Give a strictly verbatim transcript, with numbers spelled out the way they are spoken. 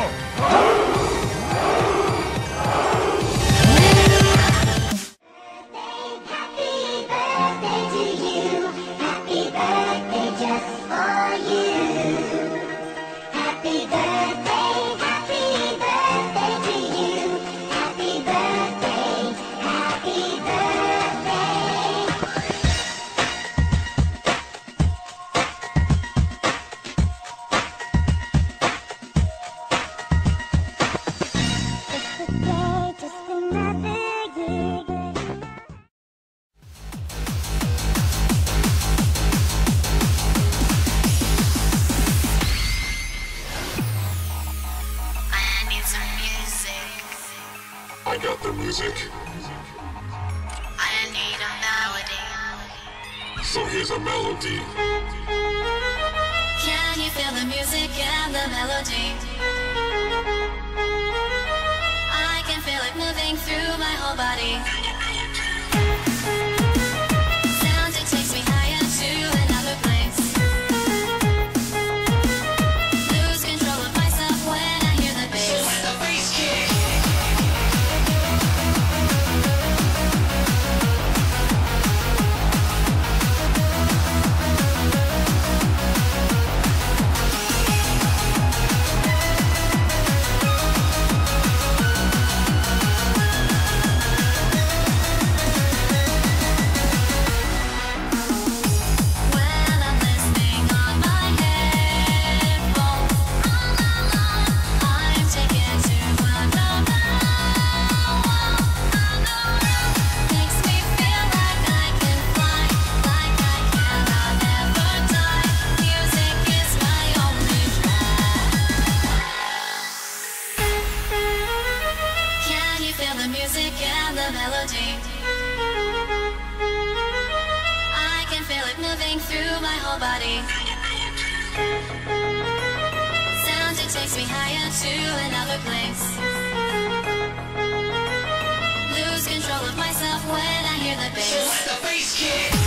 I got the music. I need a melody. So here's a melody. Can you feel the music and the melody? I can feel it moving through my whole body. Sound, it takes me higher to another place. Lose control of myself when I hear the bass. When the bass kicks. The music and the melody. I can feel it moving through my whole body. Sound, it takes me higher to another place. Lose control of myself when I hear the bass. Let the bass kick.